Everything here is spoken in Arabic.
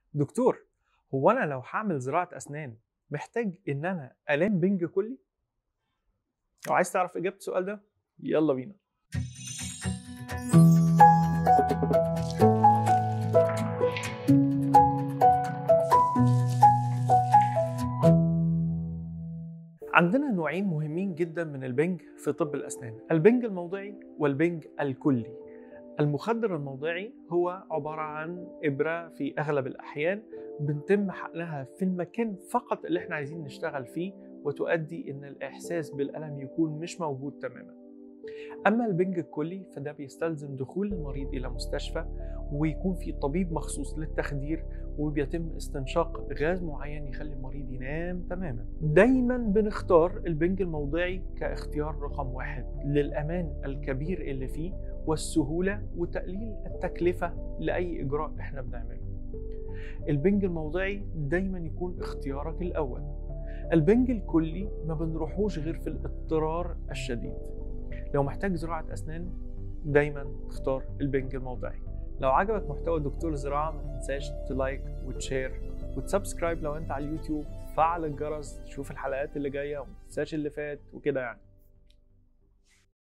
دكتور، هو أنا لو هاعمل زراعة أسنان محتاج إن أنا أنام بنج كلي؟ لو عايز تعرف إجابة السؤال ده يلا بينا. عندنا نوعين مهمين جدا من البنج في طب الأسنان، البنج الموضعي والبنج الكلي. المخدر الموضعي هو عبارة عن إبرة في أغلب الأحيان بنتم حقنها في المكان فقط اللي احنا عايزين نشتغل فيه، وتؤدي إن الإحساس بالألم يكون مش موجود تماما. أما البنج الكلي فده بيستلزم دخول المريض إلى مستشفى، ويكون في طبيب مخصوص للتخدير، وبيتم استنشاق غاز معين يخلي المريض ينام تماما. دايما بنختار البنج الموضعي كاختيار رقم واحد للأمان الكبير اللي فيه والسهولة وتقليل التكلفة لأي إجراء إحنا بنعمله. البنج الموضعي دايما يكون اختيارك الأول. البنج الكلي ما بنروحوش غير في الاضطرار الشديد. لو محتاج زراعة أسنان دايما اختار البنج الموضعي. لو عجبك محتوى دكتور زراعة ما تنساش تلايك وتشير وتسبسكرايب لو انت على اليوتيوب، فعل الجرس تشوف الحلقات اللي جاية وما تنساش اللي فات وكده يعني.